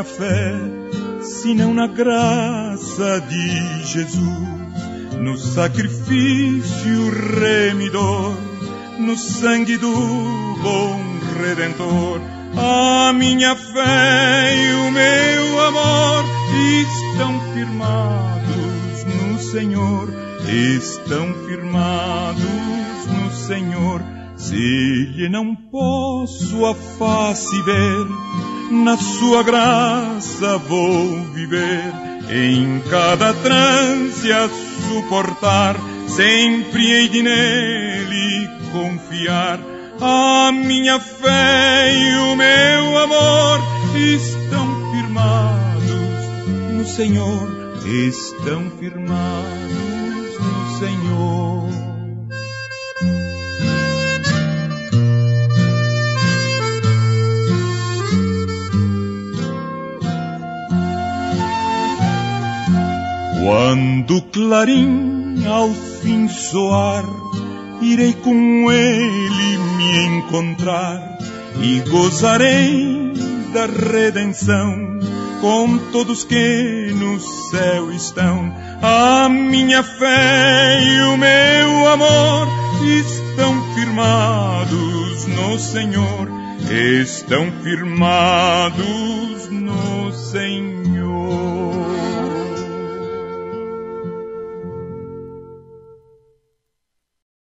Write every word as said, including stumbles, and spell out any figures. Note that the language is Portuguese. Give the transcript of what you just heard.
minha fé, senão na graça de Jesus, no sacrifício remidor, no sangue do bom Redentor. A minha fé e o meu amor estão firmados no Senhor, estão firmados no Senhor. Se lhe não posso a face ver, na sua graça vou viver, em cada trance a suportar, sempre hei de nele confiar. A minha fé e o meu amor estão firmados no Senhor, estão firmados no Senhor. Quando o clarim ao fim soar, irei com ele me encontrar e gozarei da redenção com todos que no céu estão. A minha fé e o meu amor estão firmados no Senhor, estão firmados no Senhor.